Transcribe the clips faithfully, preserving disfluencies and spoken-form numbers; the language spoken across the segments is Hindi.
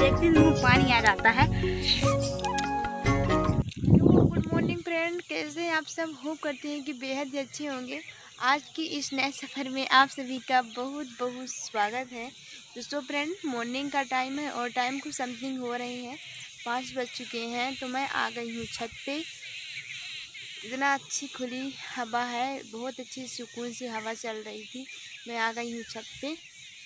देखते ही मुँह पानी आ जाता है। गुड मॉर्निंग फ्रेंड, कैसे हैं आप सब? होप करते हैं कि बेहद ही अच्छे होंगे। आज की इस नए सफ़र में आप सभी का बहुत बहुत स्वागत है। दोस्तों फ्रेंड, मॉर्निंग का टाइम है और टाइम को समथिंग हो रही है, पाँच बज चुके हैं। तो मैं आ गई हूँ छत पे। इतना अच्छी खुली हवा है, बहुत अच्छी सुकून सी हवा चल रही थी। मैं आ गई हूँ छत पे।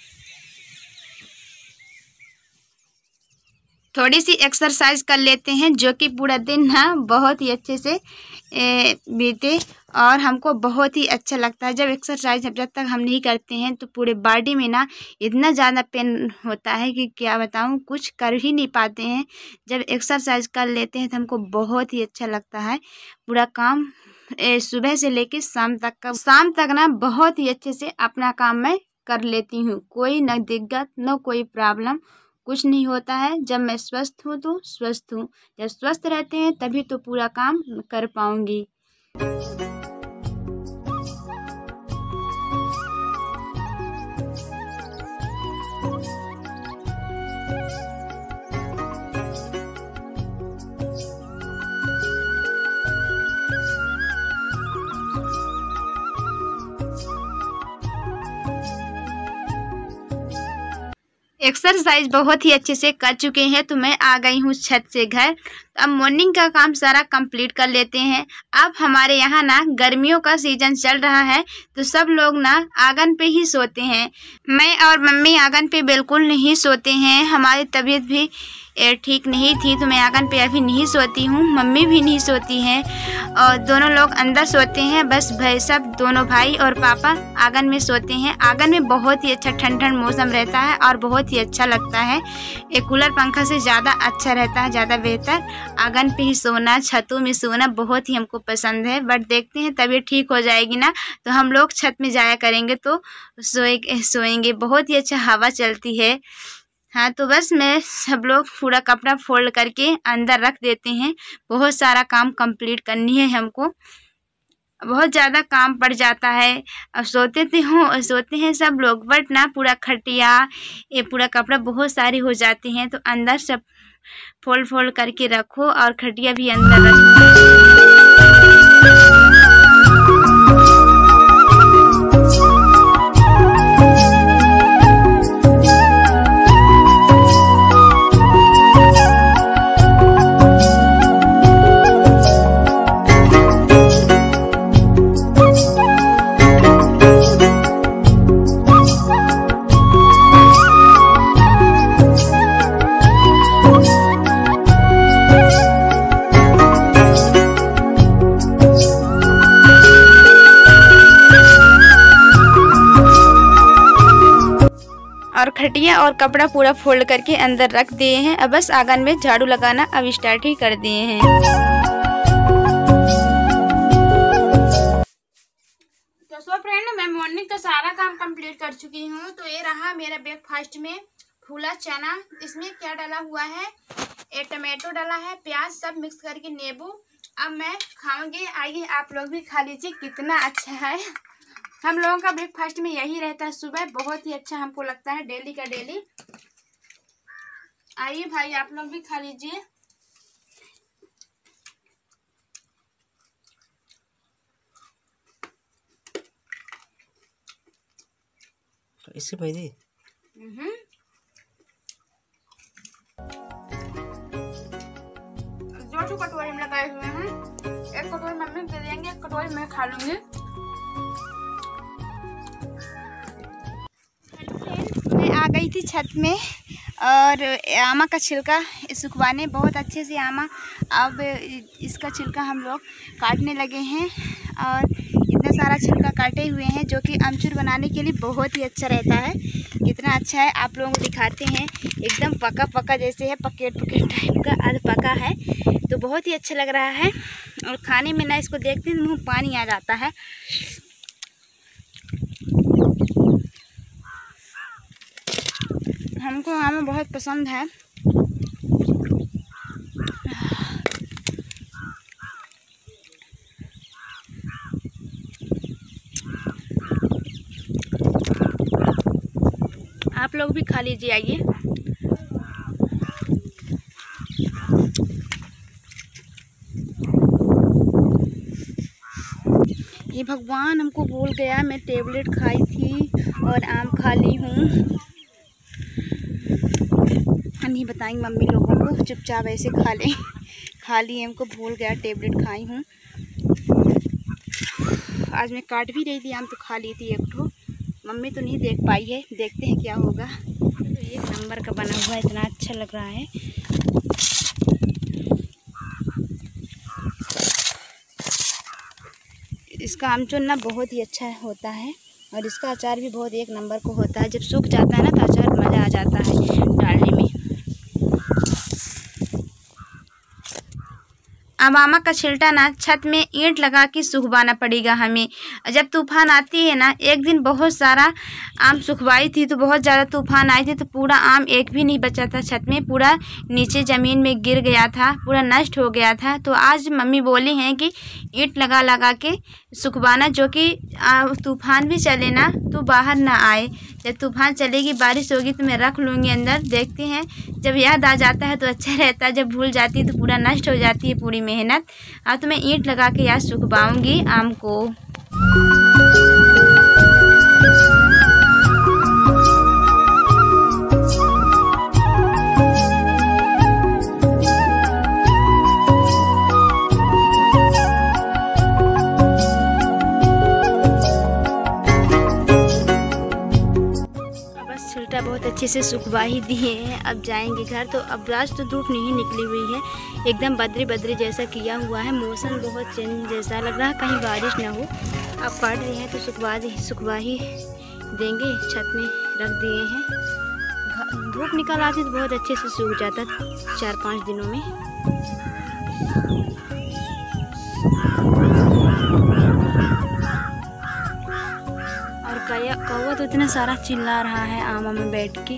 थोड़ी सी एक्सरसाइज कर लेते हैं, जो कि पूरा दिन ना बहुत ही अच्छे से बीते और हमको बहुत ही अच्छा लगता है। जब एक्सरसाइज जब तक हम नहीं करते हैं तो पूरे बॉडी में ना इतना ज़्यादा पेन होता है कि क्या बताऊँ, कुछ कर ही नहीं पाते हैं। जब एक्सरसाइज कर लेते हैं तो हमको बहुत ही अच्छा लगता है। पूरा काम ए, सुबह से लेकर शाम तक का शाम तक ना बहुत ही अच्छे से अपना काम मैं कर लेती हूँ। कोई न दिक्कत न कोई प्रॉब्लम, कुछ नहीं होता है। जब मैं स्वस्थ हूँ तो स्वस्थ हूँ, जब स्वस्थ रहते हैं तभी तो पूरा काम कर पाऊँगी। एक्सरसाइज बहुत ही अच्छे से कर चुके हैं तो मैं आ गई हूँ छत से घर। तो अब मॉर्निंग का काम सारा कंप्लीट कर लेते हैं। अब हमारे यहाँ ना गर्मियों का सीजन चल रहा है तो सब लोग ना आंगन पे ही सोते हैं। मैं और मम्मी आंगन पे बिल्कुल नहीं सोते हैं। हमारी तबीयत भी ठीक नहीं थी तो मैं आंगन पे अभी नहीं सोती हूँ, मम्मी भी नहीं सोती हैं और दोनों लोग अंदर सोते हैं। बस भाई सब दोनों भाई और पापा आंगन में सोते हैं। आंगन में बहुत ही अच्छा ठंड ठंड मौसम रहता है और बहुत ही अच्छा लगता है। एक कूलर पंखा से ज़्यादा अच्छा रहता है, ज़्यादा बेहतर आंगन पे ही सोना, छतों में सोना बहुत ही हमको पसंद है। बट देखते हैं तबीयत ठीक हो जाएगी ना तो हम लोग छत में जाया करेंगे तो सोए सोएंगे। बहुत ही अच्छा हवा चलती है। हाँ, तो बस मैं सब लोग पूरा कपड़ा फोल्ड करके अंदर रख देते हैं। बहुत सारा काम कंप्लीट करनी है हमको, बहुत ज़्यादा काम पड़ जाता है। अब सोते थे हूँ सोते हैं सब लोग, बट ना पूरा खटिया ये पूरा कपड़ा बहुत सारी हो जाती हैं तो अंदर सब फोल्ड फोल्ड करके रखो और खटिया भी अंदर रखो। और खटिया और कपड़ा पूरा फोल्ड करके अंदर रख दिए हैं। अब बस आंगन में झाड़ू लगाना अब स्टार्ट ही कर दिए हैं। तो सो फ्रेंड, मैं मॉर्निंग का सारा काम कंप्लीट कर चुकी हूँ। तो ये रहा मेरा ब्रेकफास्ट में फूला चना। इसमें क्या डाला हुआ है, ये टमाटो डाला है, प्याज सब मिक्स करके नींबू। अब मैं खाऊंगी, आइए आप लोग भी खा लीजिए। कितना अच्छा है, हम लोगों का ब्रेकफास्ट में यही रहता है सुबह। बहुत ही अच्छा हमको लगता है डेली का डेली। आइए भाई आप लोग भी खा लीजिए। इससे पहले हम्म जो जो कटोरी में लगाए हुए हैं, एक कटोरी मम्मी दे देंगे, एक कटोरी मैं खा लूंगी। मैं आ गई थी छत में और आमा का छिलका सुखवाने, बहुत अच्छे से आमा। अब इसका छिलका हम लोग काटने लगे हैं और इतना सारा छिलका काटे हुए हैं जो कि अमचूर बनाने के लिए बहुत ही अच्छा रहता है। कितना अच्छा है आप लोगों को दिखाते हैं। एकदम पका पका जैसे है, पकेट पकेट टाइप का आध पका है तो बहुत ही अच्छा लग रहा है। और खाने में ना इसको देखते हैं मुँह पानी आ जाता है। हमको आम बहुत पसंद है। आप लोग भी खा लीजिए, आइए। भगवान हमको भूल गया, मैं टेबलेट खाई थी और आम खा ली हूँ। हम नहीं बताएंगे मम्मी लोगों को, चुपचाप ऐसे खा लें। खा ली, हमको भूल गया, टेबलेट खाई हूँ। आज मैं काट भी रही थी आम तो खा ली थी एक ठो। मम्मी तो नहीं देख पाई है, देखते हैं क्या होगा। तो एक नंबर का बना हुआ है, इतना अच्छा लग रहा है। इसका आमचूर ना बहुत ही अच्छा होता है और इसका अचार भी बहुत एक नंबर को होता है। जब सूख जाता है ना तो अचार मज़ा आ जाता है डालने में। अब आमा का छिलटा ना छत में ईंट लगा के सुखवाना पड़ेगा हमें। जब तूफान आती है ना, एक दिन बहुत सारा आम सुखवाई थी तो बहुत ज़्यादा तूफान आई थी तो पूरा आम एक भी नहीं बचा था छत में, पूरा नीचे ज़मीन में गिर गया था, पूरा नष्ट हो गया था। तो आज मम्मी बोली हैं कि ईंट लगा लगा के सुखवाना, जो कि तूफान भी चले ना तो बाहर ना आए। जब तूफान चलेगी, बारिश होगी तो मैं रख लूँगी अंदर। देखते हैं, जब याद आ जाता है तो अच्छा रहता है, जब भूल जाती है तो पूरा नष्ट हो जाती है पूरी मेहनत। अब तो मैं ईंट लगा के याद सुखवाऊँगी आम को। छिलटा बहुत अच्छे से सुखवा ही दिए हैं। अब जाएंगे घर। तो अब आज तो धूप नहीं निकली हुई है, एकदम बदरी बदरी जैसा किया हुआ है। मौसम बहुत चेंज जैसा लग रहा है, कहीं बारिश ना हो। अब काट रहे हैं तो सुखवा दे सुखवा ही देंगे, छत में रख दिए हैं। धूप निकल आती तो बहुत अच्छे से सूख जाता चार पाँच दिनों में। कौवा तो इतना सारा चिल्ला रहा है आमा में बैठ के।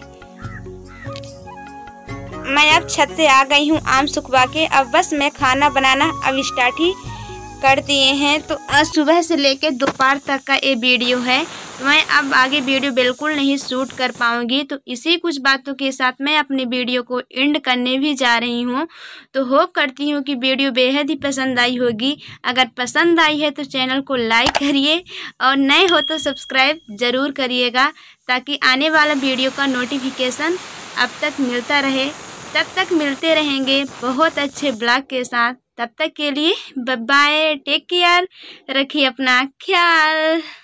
मैं अब छत से आ गई हूँ आम सुखवा के। अब बस मैं खाना बनाना अब स्टार्ट ही कर दिए हैं। तो आज सुबह से लेकर दोपहर तक का ये वीडियो है। तो मैं अब आगे वीडियो बिल्कुल नहीं शूट कर पाऊँगी। तो इसी कुछ बातों के साथ मैं अपनी वीडियो को एंड करने भी जा रही हूँ। तो होप करती हूँ कि वीडियो बेहद ही पसंद आई होगी। अगर पसंद आई है तो चैनल को लाइक करिए और नए हो तो सब्सक्राइब ज़रूर करिएगा, ताकि आने वाला वीडियो का नोटिफिकेशन अब तक मिलता रहे। तब तक मिलते रहेंगे बहुत अच्छे ब्लॉग के साथ। तब तक के लिए बाय बाय, टेक केयर, रखिए अपना ख्याल।